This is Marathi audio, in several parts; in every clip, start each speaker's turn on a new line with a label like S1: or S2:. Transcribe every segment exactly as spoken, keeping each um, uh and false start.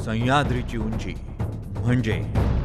S1: सह्याद्रीची उंची म्हणजे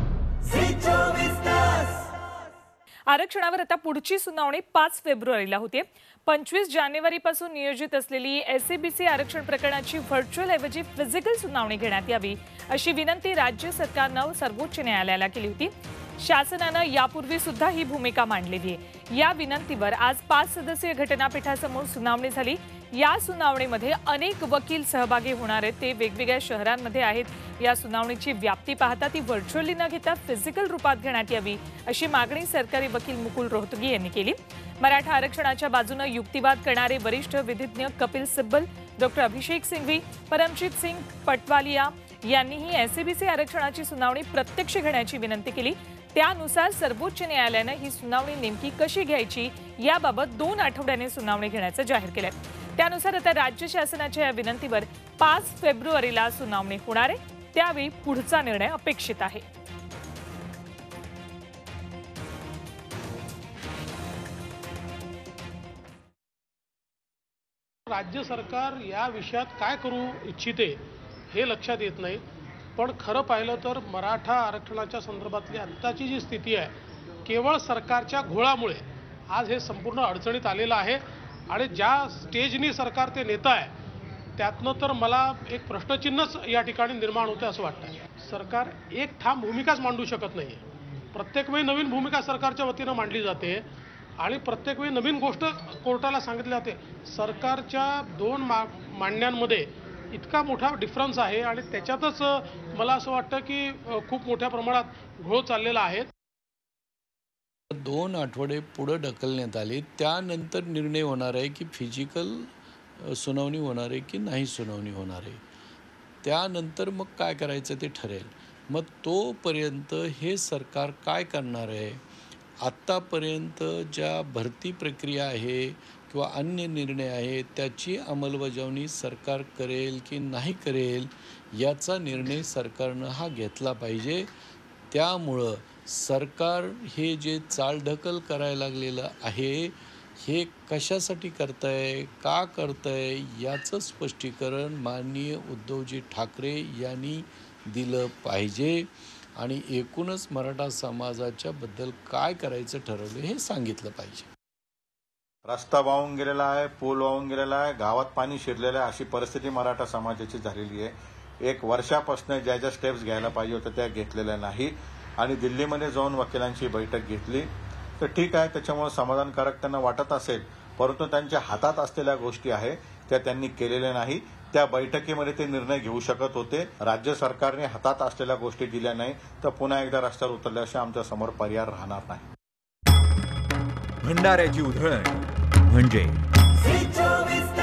S2: आरक्षणावर आता पुढची सुनावणी पाच फेब्रुवारीला होते। पंचवीस जानेवारीपासून नियोजित असलेली एसईबीसी आरक्षण प्रकरणाची व्हर्च्युअल ऐवजी फिजिकल सुनावणी घेण्यात यावी अशी विनंती राज्य सरकारनं सर्वोच्च न्यायालयाला केली होती। शासनानं यापूर्वी सुद्धा ही भूमिका मांडलेली आहे। या विनंतीवर आज पाच सदस्यीय घटनापीठासमोर सुनावणी झाली। या सुनावणीमध्ये अनेक वकील सहभागी होणार आहेत, ते वेगवेगळ्या शहरांमध्ये आहेत। या सुनावणीची व्याप्ती पाहता ती व्हर्च्युअली न घेता फिजिकल रूपात घेण्यात यावी अशी मागणी सरकारी वकील मुकुल रोहतगी यांनी केली। मराठा आरक्षणाच्या बाजूने युक्तिवाद करणारे वरिष्ठ विधिज्ञ कपिल सिब्बल, डॉक्टर अभिषेक सिंघवी, परमजीत सिंग पटवालिया यांनीही एसईबीसी आरक्षणाची सुनावणी प्रत्यक्ष घेण्याची विनंती केली। त्यानुसार सर्वोच्च न्यायालयाने ही सुनावणी नेमकी कशी घ्यायची याबाबत दोन आठवड्यांनी सुनावणी घेण्याचं जाहीर केलंय। त्यानुसार आता राज्य शासनाच्या या विनंतीवर पाच फेब्रुवारीला सुनावणी होणार आहे। त्यावेळी पुढचा निर्णय अपेक्षित आहे।
S3: राज्य सरकार या विषयात काय करू इच्छिते हे लक्षात येत नाही, पण खरं पाहिलं तर मराठा आरक्षणाच्या संदर्भातली आत्ताची जी स्थिती आहे केवळ सरकारच्या घोळामुळे आज हे संपूर्ण अडचणीत आलेलं आहे। आणि ज्या स्टेजनी सरकार ते नेत आहे त्यातनं तर मला एक प्रश्नचिन्हच या ठिकाणी निर्माण होते असं वाटतं। सरकार एक ठाम भूमिकाच मांडू शकत नाही आहे। प्रत्येक वेळी नवीन भूमिका सरकारच्या वतीनं मांडली जाते आणि प्रत्येक वेळी नवीन गोष्ट कोर्टाला सांगितली जाते। सरकारच्या दोन मा मांडण्यांमध्ये इतका मोठा डिफरन्स आहे आणि त्याच्यातच मला असं वाटतं की खूप मोठ्या प्रमाणात घोळ चाललेला आहे।
S4: दोन आठवडे पुढे ढकलण्यात आले, त्यानंतर निर्णय होणार आहे की फिजिकल सुनावणी होणार आहे की नाही सुनावणी होणार आहे। त्यानंतर मग काय करायचं ते ठरेल। मग तोपर्यंत हे सरकार काय करणार आहे? आत्तापर्यंत ज्या भरती प्रक्रिया आहे किंवा अन्य निर्णय आहे त्याची अंमलबजावणी सरकार करेल की नाही करेल याचा निर्णय सरकारनं हा घेतला पाहिजे। त्यामुळं सरकार हे जे चालढकल करायला लागलेलं आहे हे कशासाठी करतंय, का करतंय याचं स्पष्टीकरण माननीय उद्धवजी ठाकरे यांनी दिलं पाहिजे आणि एकूणच मराठा समाजाच्या बद्दल काय करायचं ठरवलं हे सांगितलं पाहिजे।
S5: रस्ता वाहून गेलेला आहे, पूल वाहून गेलेला आहे, गावात पाणी शिरलेलं आहे, अशी परिस्थिती मराठा समाजाची झालेली आहे। एक वर्षापासून ज्या ज्या स्टेप्स घ्यायला पाहिजे होत्या त्या घेतलेल्या नाही आणि दिल्लीमध्ये जाऊन वकिलांची बैठक घेतली तर ठीक आहे, त्याच्यामुळे समाधानकारक त्यांना वाटत असेल, परंतु त्यांच्या हातात असलेल्या गोष्टी आहे त्या त्यांनी केलेल्या नाही। त्या बैठकीमध्ये ते निर्णय घेऊ शकत होते। राज्य सरकारने हातात असलेल्या गोष्टी दिल्या नाही तर पुन्हा एकदा रस्त्यावर उतरल्याशिवाय आमच्या समोर पर्याय राहणार नाही।
S1: भंडाऱ्याची उधळण म्हणजे